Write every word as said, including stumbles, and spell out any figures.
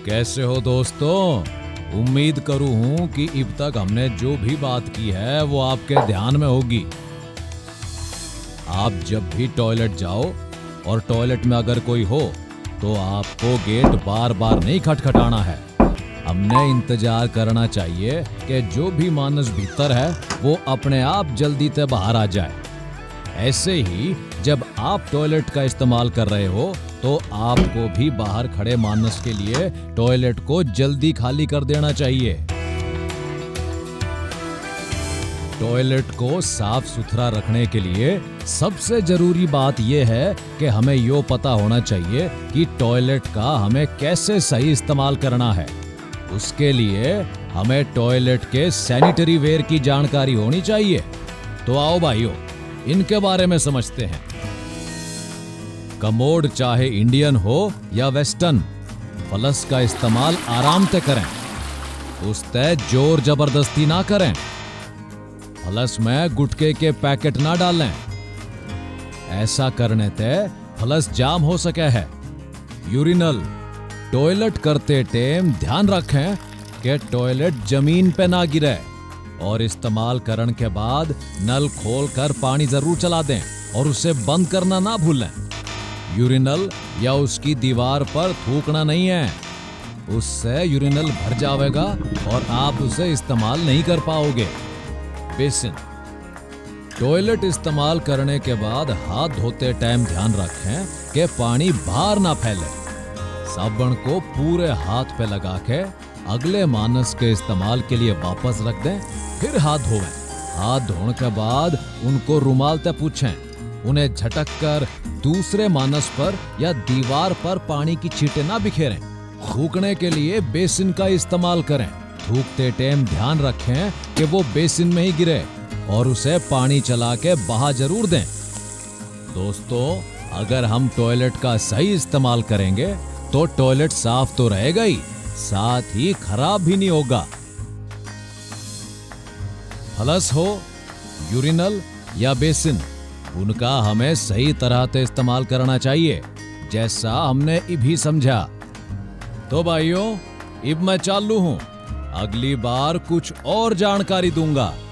कैसे हो दोस्तों? उम्मीद करूं हूं कि अब तक हमने जो भी बात की है वो आपके ध्यान में होगी। आप जब भी टॉयलेट जाओ और टॉयलेट में अगर कोई हो तो आपको गेट बार बार नहीं खटखटाना है। हमने इंतजार करना चाहिए कि जो भी मानस भीतर है वो अपने आप जल्दी से बाहर आ जाए। ऐसे ही जब आप टॉयलेट का इस्तेमाल कर रहे हो तो आपको भी बाहर खड़े मानस के लिए टॉयलेट को जल्दी खाली कर देना चाहिए। टॉयलेट को साफ सुथरा रखने के लिए सबसे जरूरी बात यह है कि हमें यो पता होना चाहिए कि टॉयलेट का हमें कैसे सही इस्तेमाल करना है। उसके लिए हमें टॉयलेट के सैनिटरी वेयर की जानकारी होनी चाहिए। तो आओ भाइयों, इनके बारे में समझते हैं। कमोड चाहे इंडियन हो या वेस्टर्न, फ्लश का इस्तेमाल आराम से करें। उस ते जोर जबरदस्ती ना करें। फ्लश में गुटके के पैकेट ना डालें। ऐसा करने से फ्लश जाम हो सके है। यूरिनल, टॉयलेट करते टाइम ध्यान रखें कि टॉयलेट जमीन पे ना गिरे और इस्तेमाल करने के बाद नल खोलकर पानी जरूर चला दें और उसे बंद करना ना भूलें। यूरिनल या उसकी दीवार पर थूकना नहीं है, उससे यूरिनल भर जाएगा और आप उसे इस्तेमाल नहीं कर पाओगे। बेसिन, टॉयलेट इस्तेमाल करने के बाद हाथ धोते टाइम ध्यान रखें कि पानी बाहर ना फैले। साबुन को पूरे हाथ पे लगा के अगले मानस के इस्तेमाल के लिए वापस रख दें, फिर हाथ धोवें। हाथ धोने के बाद उनको रुमाल से पूछें। उन्हें झटक कर दूसरे मानस पर या दीवार पर पानी की छींटे ना बिखेरें। थूकने के लिए बेसिन का इस्तेमाल करें। थूकते टाइम ध्यान रखें कि वो बेसिन में ही गिरे और उसे पानी चला के बहा जरूर दें। दोस्तों, अगर हम टॉयलेट का सही इस्तेमाल करेंगे तो टॉयलेट साफ तो रहेगा ही, साथ ही खराब भी नहीं होगा। फ्लश हो, यूरिनल या बेसिन, उनका हमें सही तरह से इस्तेमाल करना चाहिए, जैसा हमने इभी समझा। तो भाइयों, अब मैं चालू हूं। अगली बार कुछ और जानकारी दूंगा।